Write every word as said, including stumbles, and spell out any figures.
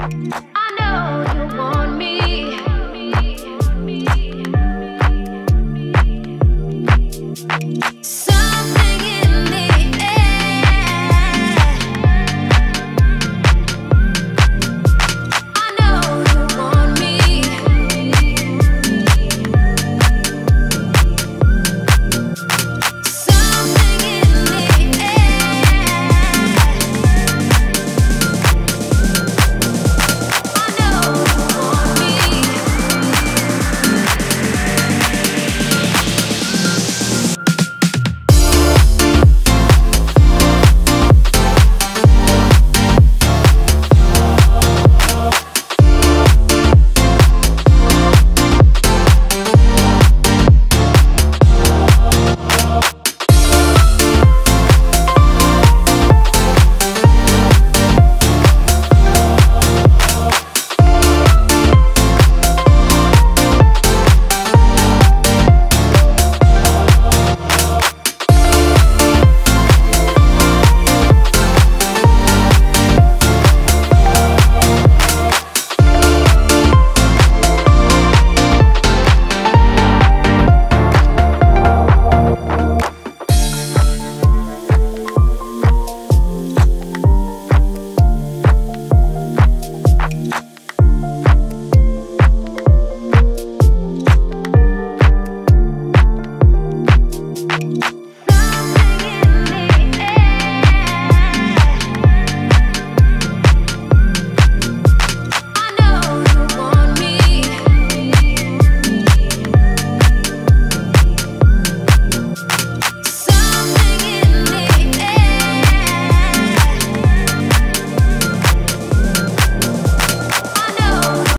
I know you want me. Something in the air. I know you want me. Something in the air. I know you want me. Thank you.